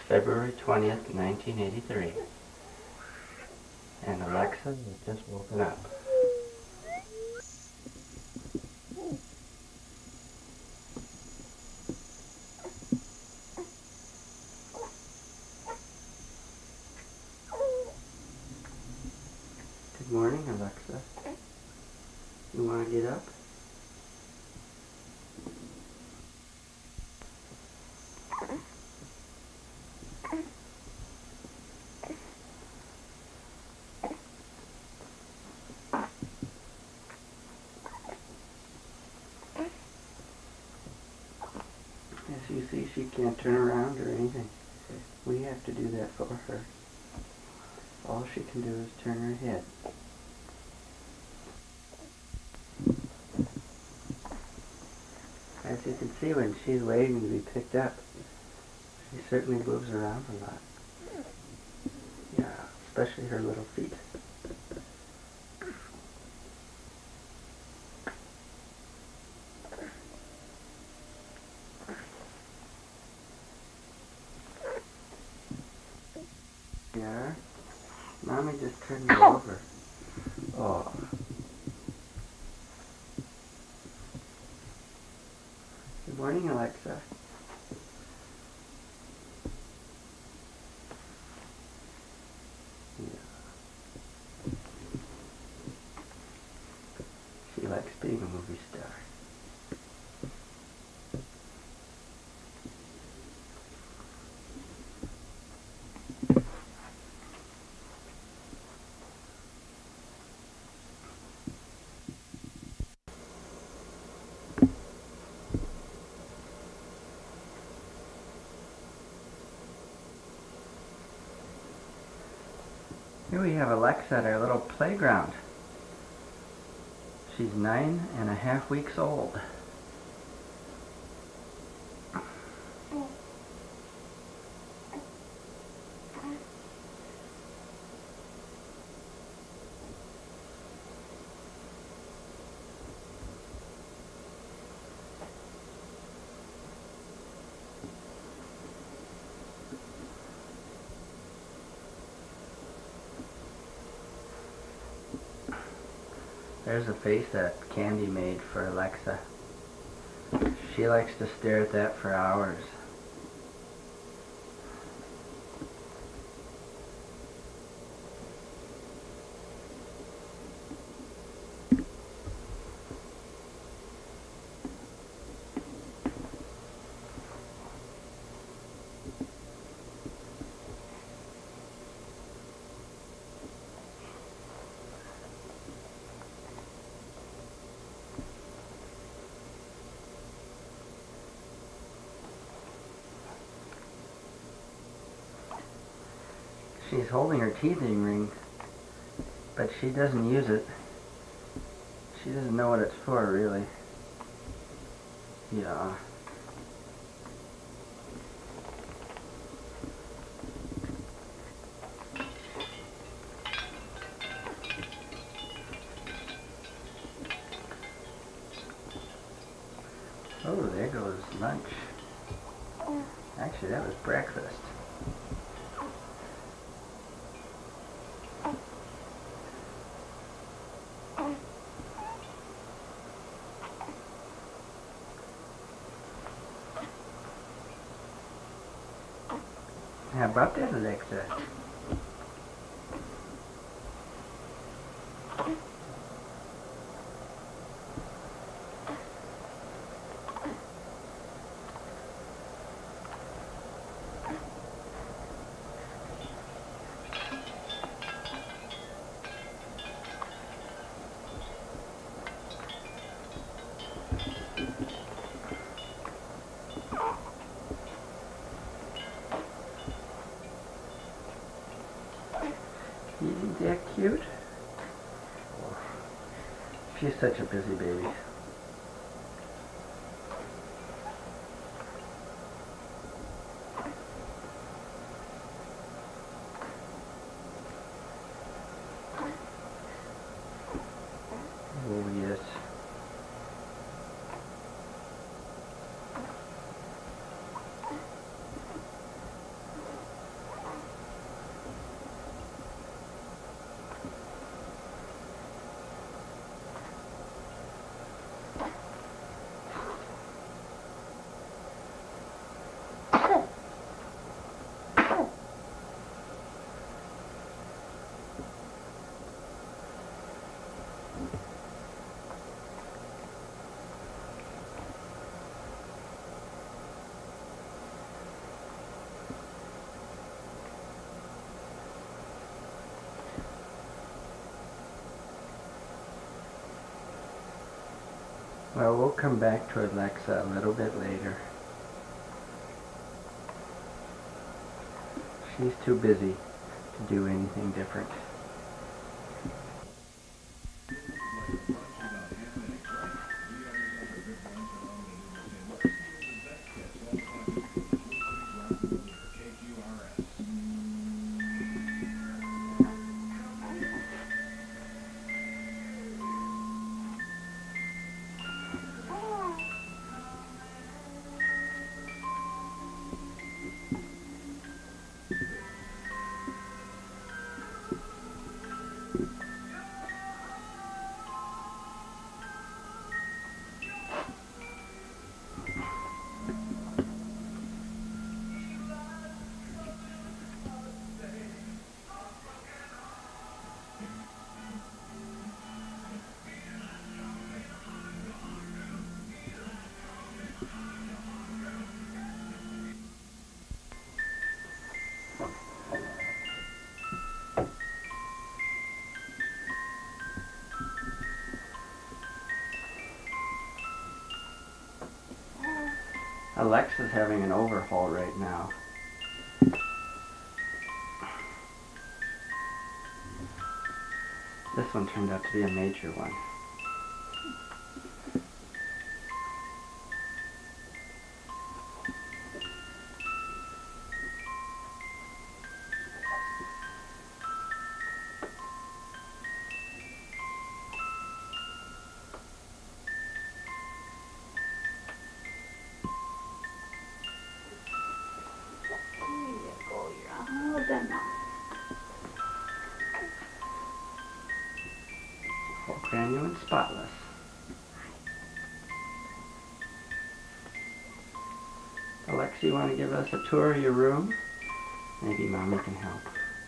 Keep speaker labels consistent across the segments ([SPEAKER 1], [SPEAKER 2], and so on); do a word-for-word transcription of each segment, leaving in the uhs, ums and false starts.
[SPEAKER 1] February twentieth, nineteen eighty-three, and Alexa has just woken up. Good morning, Alexa. You want to get up? As you see, she can't turn around or anything. We have to do that for her. All she can do is turn her head. As you can see, when she's waiting to be picked up, she certainly moves around a lot. Yeah, especially her little feet. Yeah. Mommy just turned me over. Oh. Good morning, Alexa. Yeah. She likes being a movie star. Here we have Alexa at our little playground. She's nine and a half weeks old. There's a face that Candy made for Alexa. She likes to stare at that for hours. She's holding her teething ring, but she doesn't use it. She doesn't know what it's for, really. Yeah. Oh, there goes lunch. Actually, that was breakfast. How about that, Alexa? Isn't that cute? She's such a busy baby. Oh, yes. Well, we'll come back to Alexa a little bit later. She's too busy to do anything different. Alexa's having an overhaul right now. This one turned out to be a major one. Brand new and spotless. Alexa, you want to give us a tour of your room? Maybe Mommy can help.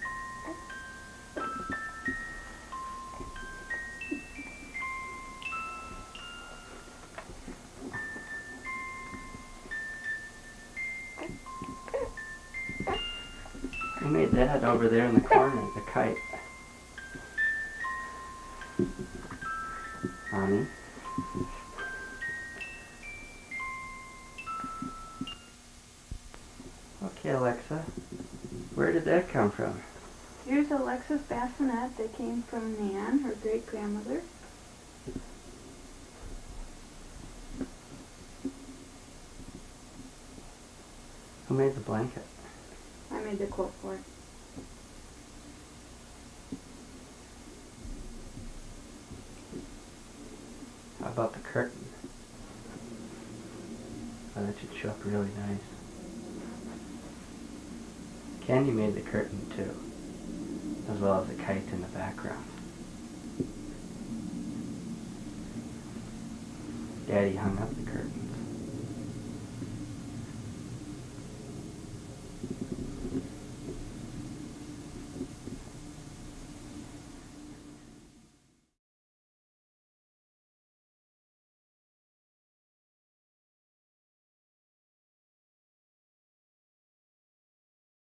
[SPEAKER 1] Who made that over there in the corner, the kite? Mommy? Okay, Alexa. Where did that come from?
[SPEAKER 2] Here's Alexa's bassinet that came from Nan, her great-grandmother.
[SPEAKER 1] Who made the blanket?
[SPEAKER 2] I made the quilt for it.
[SPEAKER 1] How about the curtain? Oh, that should show up really nice. Candy made the curtain too, as well as the kite in the background. Daddy hung up the curtain.